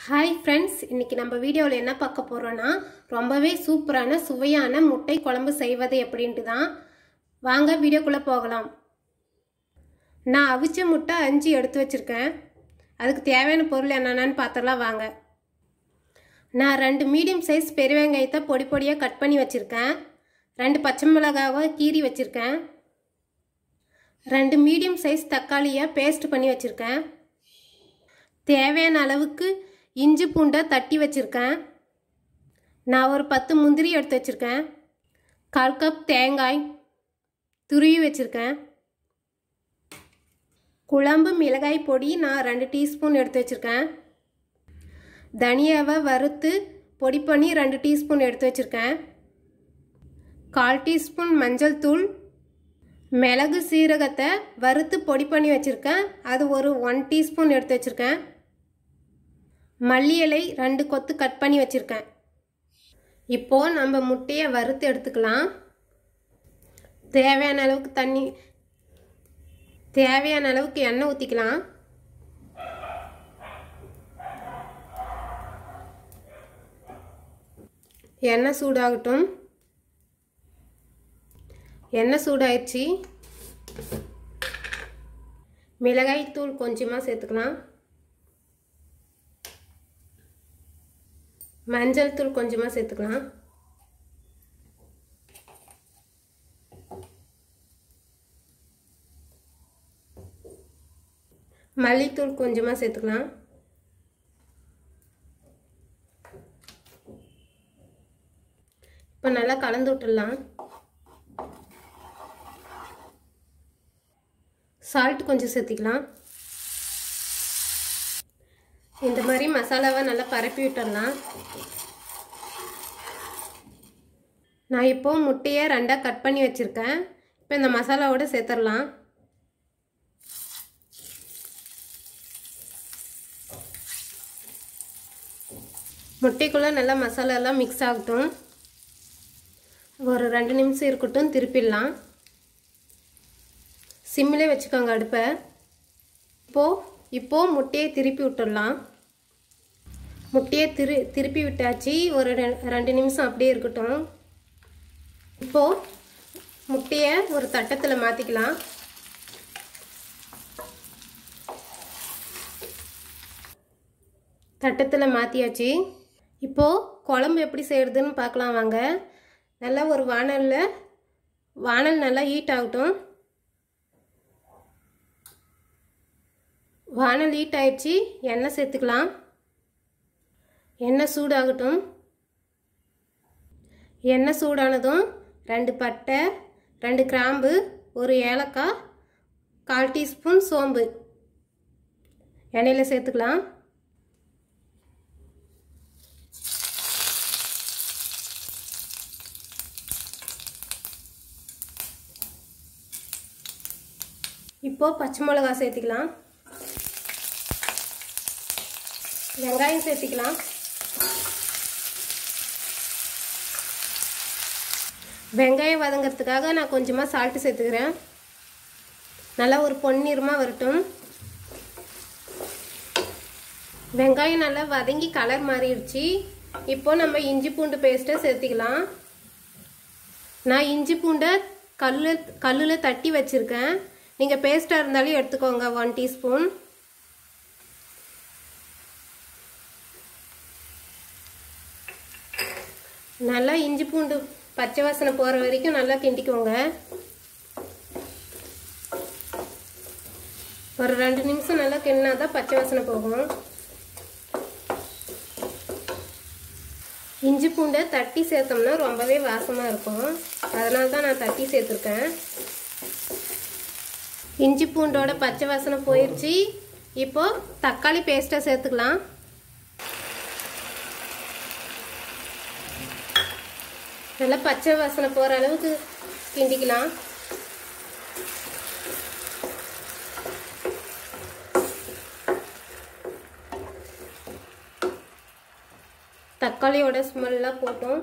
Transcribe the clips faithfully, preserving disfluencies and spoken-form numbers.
Hi friends, இன்னைக்கு நம்ம வீடியோல என்ன பார்க்க போறோம்னா ரொம்பவே சூப்பரான சுவையான முட்டை குழம்பு செய்வது எப்படின்னு தான். வாங்க வீடியோக்குள்ள போகலாம். நான் அவிச்ச முட்டை அஞ்சு எடுத்து வச்சிருக்கேன். அதுக்கு தேவையான பொருள் என்னென்னன்னு பார்த்தறலாம் வாங்க. நான் ரெண்டு மீடியம் சைஸ் பெரிய வெங்காயத்தை பொடி பொடியா கட் பண்ணி வச்சிருக்கேன். ரெண்டு பச்சை மிளகாவை கீறி வச்சிருக்கேன். ரெண்டு மீடியம் சைஸ் தக்காளியை பேஸ்ட் பண்ணி வச்சிருக்கேன். தேவையான அளவுக்கு இஞ்சி பூண்டை தட்டி வச்சிருக்கேன். நான் ஒரு பத்து முந்திரி எடுத்து வச்சிருக்கேன். கால் கப் தேங்காய் துருவி வச்சிருக்கேன். குழம்பு மிளகாய் பொடி நான் ரெண்டு டீஸ்பூன் எடுத்து வச்சிருக்கேன். தனியாவை வறுத்து பொடி பண்ணி ரெண்டு டீஸ்பூன் எடுத்து வச்சிருக்கேன். கால் டீஸ்பூன் மஞ்சள் தூள், மிளகு சீரகத்தை வறுத்து பொடி பண்ணி வச்சிருக்கேன். அது ஒரு ஒன் டீஸ்பூன் எடுத்து வச்சிருக்கேன். மல்லி இலை ரெண்டு கொத்து கட் பண்ணி வச்சிருக்கேன். இப்போ நம்ம முட்டையை வறுத்து எடுத்துக்கலாம். தேவையான அளவுக்கு தண்ணி தேவையான அளவுக்கு எண்ணெய் ஊற்றிக்கலாம். எண்ணெய் சூடாகட்டும். எண்ணெய் சூடாயிடுச்சு. மிளகாய் தூள் கொஞ்சமாக சேர்த்துக்கலாம். மஞ்சள் தூள் கொஞ்சமாக சேர்த்துக்கலாம். மல்லித்தூள் கொஞ்சமாக சேர்த்துக்கலாம். இப்போ நல்லா கலந்து விட்டுடலாம். சால்ட் கொஞ்சம் சேர்த்துக்கலாம். இந்த மாதிரி மசாலாவை நல்லா பரப்பி விட்டுடலாம். நான் இப்போ முட்டையை ரெண்டாக கட் பண்ணி வச்சுருக்கேன். இப்போ இந்த மசாலாவோட சேர்த்துடலாம். முட்டைக்குள்ளே நல்லா மசாலாலாம் மிக்ஸ் ஆகட்டும். ஒரு ரெண்டு நிமிஷம் இருக்கட்டும். திருப்பிடலாம். சிம்மிலே வச்சுக்கோங்க அடுப்பை. இப்போது இப்போது முட்டையை திருப்பி விட்டுடலாம். முட்டையை திரு திருப்பி விட்டாச்சு. ஒரு ரெண்டு நிமிஷம் அப்படியே இருக்கட்டும். இப்போது முட்டையை ஒரு தட்டத்தில் மாற்றிக்கலாம். தட்டத்தில் மாற்றியாச்சு. இப்போது குழம்பு எப்படி செய்கிறதுன்னு பார்க்கலாம் வாங்க. நல்லா ஒரு வானலில் வானல் நல்லா ஹீட் ஆகட்டும். வானல் ஹீட் ஆயிடுச்சு. எண்ணெய் சேர்த்துக்கலாம். எண்ணெய் சூடாகட்டும். எண்ணெய் சூடானதும் ரெண்டு பட்டை, ரெண்டு கிராம்பு, ஒரு ஏலக்காய், கால் டீஸ்பூன் சோம்பு எண்ணெயில் சேர்த்துக்கலாம். இப்போ பச்சை மிளகாய் சேர்த்துக்கலாம். வெங்காயம் சேர்த்துக்கலாம். வெங்காயம் வதங்கிறதுக்காக நான் கொஞ்சமாக சால்ட்டு சேர்த்துக்கிறேன். நல்லா ஒரு பொன்னிறமாக வரட்டும். வெங்காயம் நல்லா வதங்கி கலர் மாறிடுச்சு. இப்போ நம்ம இஞ்சி பூண்டு பேஸ்ட்டை சேர்த்துக்கலாம். நான் இஞ்சி பூண்டை கல் கல்லில் தட்டி வச்சுருக்கேன். நீங்கள் பேஸ்ட்டாக இருந்தாலும் எடுத்துக்கோங்க. One teaspoon. நல்லா இஞ்சி பூண்டு பச்சை வாசனை போகிற வரைக்கும் நல்லா கிண்டிக்கோங்க. ஒரு ரெண்டு நிமிஷம் நல்லா கிண்டினா தான் பச்சை வாசனை போகும். இஞ்சி பூண்டை தட்டி சேர்த்தோம்னா ரொம்பவே வாசமாக இருக்கும். அதனால தான் நான் தட்டி சேர்த்துருக்கேன். இஞ்சி பூண்டோட பச்சை வாசனை போயிடுச்சு. இப்போது தக்காளி பேஸ்ட்டை சேர்த்துக்கலாம். நல்லா பச்சை வாசனை போகிற அளவுக்கு கிண்டிக்கலாம். தக்காளியோட ஸ்மெல்லாம் போட்டோம்.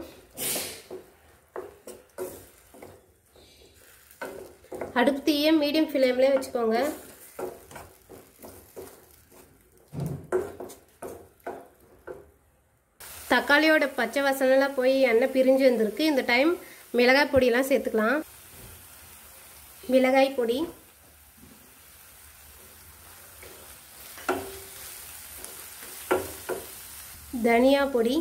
அடுப்பு தீயை மீடியம் ஃப்ளேம்லேயே வச்சுக்கோங்க. தக்காளியோட பச்சை வாசனைலாம் போய் எண்ணெய் பிரிஞ்சு வந்திருக்கு. இந்த டைம் மிளகாய் பொடியெல்லாம் சேர்த்துக்கலாம். மிளகாய் பொடி, தனியா பொடி,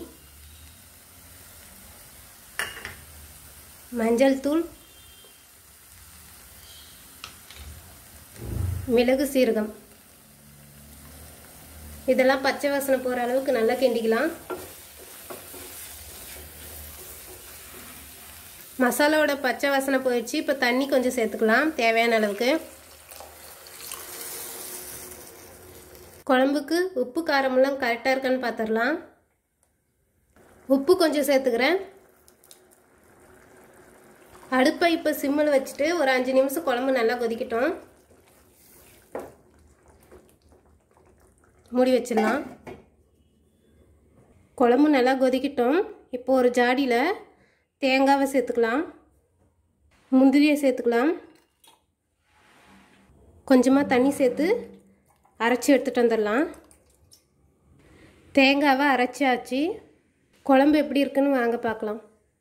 மஞ்சள் தூள், மிளகு சீரகம் இதெல்லாம் பச்சை வாசனை போகிற அளவுக்கு நல்லா கிண்டிக்கலாம். மசாலாவோட பச்சை வாசனை போயிடுச்சு. இப்போ தண்ணி கொஞ்சம் சேர்த்துக்கலாம் தேவையான அளவுக்கு. குழம்புக்கு உப்பு காரமெல்லாம் கரெக்டாக இருக்கான்னு பார்த்துடலாம். உப்பு கொஞ்சம் சேர்த்துக்கிறேன். அடுப்பை இப்போ சிம்மில் வச்சுட்டு ஒரு அஞ்சு நிமிஷம் குழம்பு நல்லா கொதிக்கட்டும். மூடி வச்சிடலாம். குழம்பு நல்லா கொதிக்கட்டும். இப்போ ஒரு ஜாடியில் தேங்காவை சேர்த்துக்கலாம், முந்திரியை சேர்த்துக்கலாம். கொஞ்சமாக தண்ணி சேர்த்து அரைச்சி எடுத்துகிட்டு வந்துடலாம். தேங்காவை அரைச்சாச்சு. குழம்பு எப்படி இருக்குன்னு வாங்க பார்க்கலாம்.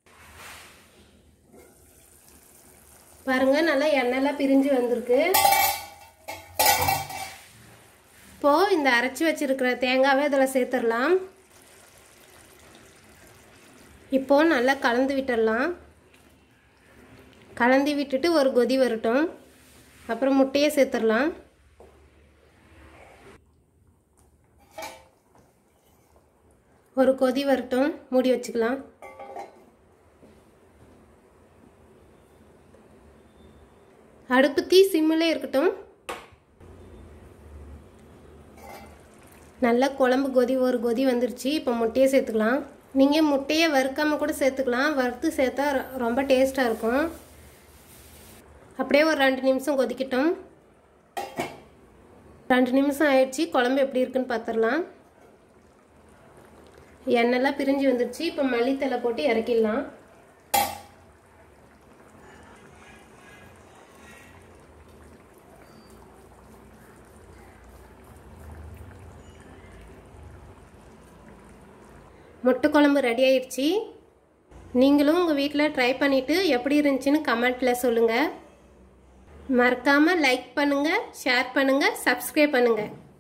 பாருங்கள், நல்லா எண்ணெய்லாம் பிரிஞ்சு வந்திருக்கு. இப்போது இந்த அரைச்சி வச்சுருக்கிற தேங்காவை இதில் சேர்த்துடலாம். இப்போது நல்லா கலந்து விட்டுடலாம். கலந்து விட்டுட்டு ஒரு கொதி வரட்டும். அப்புறம் முட்டையை சேர்த்துடலாம். ஒரு கொதி வரட்டும், மூடி வச்சுக்கலாம். அடுப்பு தீ சிம்மிலே இருக்கட்டும். நல்லா குழம்பு கொதி ஒரு கொதி வந்துருச்சு. இப்போ முட்டையை சேர்த்துக்கலாம். நீங்கள் முட்டையை வறுக்காமல் கூட சேர்த்துக்கலாம். வறுத்து சேர்த்தா ரொம்ப டேஸ்ட்டாக இருக்கும். அப்படியே ஒரு ரெண்டு நிமிஷம் கொதிக்கட்டும். ரெண்டு நிமிஷம் ஆயிடுச்சு. குழம்பு எப்படி இருக்குன்னு பார்த்துடலாம். எண்ணெய்லாம் பிரிஞ்சு வந்துருச்சு. இப்போ மல்லித்தலை போட்டு இறக்கிடலாம். முட்டை குழம்பு ரெடி ஆயிடுச்சு. நீங்களும் உங்கள் வீட்டில் ட்ரை பண்ணிவிட்டு எப்படி இருந்துச்சுன்னு கமெண்ட்டில் சொல்லுங்கள். மறக்காமல் லைக் பண்ணுங்கள், ஷேர் பண்ணுங்கள், சப்ஸ்கிரைப் பண்ணுங்கள்.